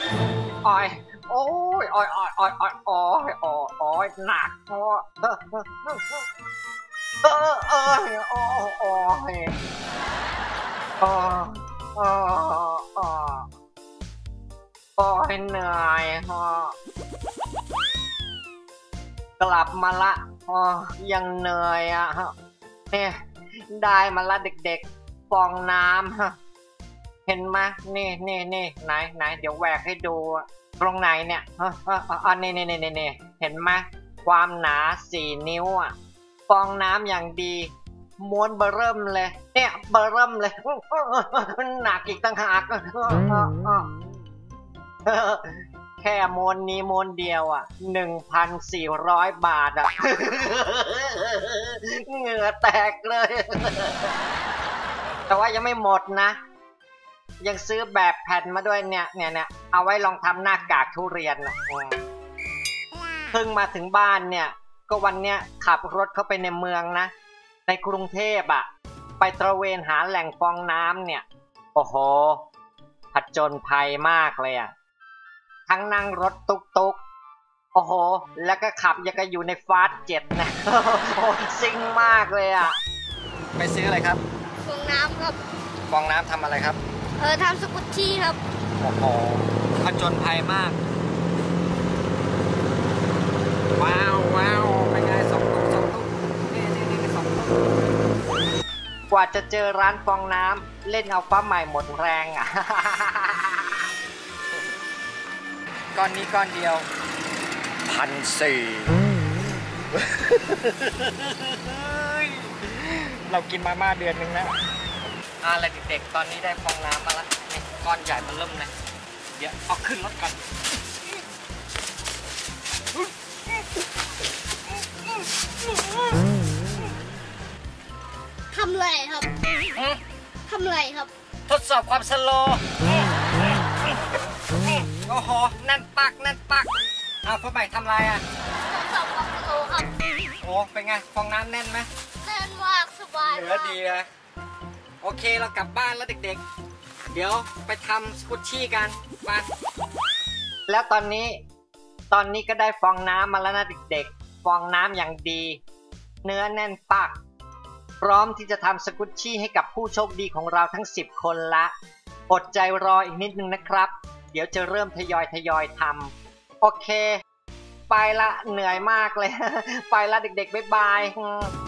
อ้อยโอ้ยอ้อยอ้อยอ้อยอ้อยอ้อยอ้อยอ้อยหนักโอ้เออเออโอ้โอ้ยโอ้โอ้โอ้โอ้ยเหนื่อยกลับมาละยังเหนื่อยอ่ะเนี่ยได้มาละเด็กๆฟองน้ำเห็นไหมนี่ไหนเดี๋ยวแหวกให้ดูตรงไหนเนี่ยนี่เห็นไหมความหนา4 นิ้วอ่ะฟองน้ำอย่างดีม้วนเบอร์เริ่มเลยเนี่ยเบอร์เริ่มเลยหนักอีกต่างหากแค่ม้วนนี้ม้วนเดียวอ่ะ1,400 บาทอ่ะเหงื่อแตกเลยแต่ว่ายังไม่หมดนะยังซื้อแบบแผ่นมาด้วยเนี่ยเอาไว้ลองทำหน้ากากทุเรียนเพิ่งมาถึงบ้านเนี่ยก็วันเนี้ยขับรถเข้าไปในเมืองนะในกรุงเทพอ่ะไปตระเวนหาแหล่งฟองน้ำเนี่ยโอ้โหผจญภัยมากเลยอ่ะทั้งนั่งรถตุกโอ้โหแล้วก็ขับยังกับอยู่ในฟาสต์เจ็ตนะโอ้ซิ่งมากเลยอ่ะไปซื้ออะไรครับฟองน้ำครับฟองน้ำทำอะไรครับทำสกุตชี่ครับโอ้โหผจญภัยมากว้าวเป็นไง2 ตุ๊กนี่2 ตุ๊กกว่าจะเจอร้านฟองน้ำเล่นเอาฟ้าใหม่หมดแรงอ่ะก้อนนี้ก้อนเดียว1,400เรากินมาม่าเดือนนึงแล้วอะไรเด็กๆตอนนี้ได้ฟองน้ำมาแล้วนี่ก้อนใหญ่มันเริ่มเลยเดี๋ยวเอาขึ้นรถกันทำไรครับทำไรครับทดสอบความสโลว์โอ้โหนั่นปักเอาพ่อใหม่ทำไรอ่ะทดสอบความสโลว์ครับโอ้เป็นไงฟองน้ำแน่นไหมแน่นมากสบายเหลือดีนะโอเคเรากลับบ้านแล้วเด็กๆเดี๋ยวไปทำสกุชชี่กันมาแล้วตอนนี้ก็ได้ฟองน้ำมาแล้วนะเด็กๆฟองน้ำอย่างดีเนื้อแน่นปักพร้อมที่จะทำสกุชชี่ให้กับผู้โชคดีของเราทั้ง10 คนละอดใจรออีกนิดนึงนะครับเดี๋ยวจะเริ่มทยอยทำโอเคไปละเหนื่อยมากเลยไปละเด็กๆบ๊ายบาย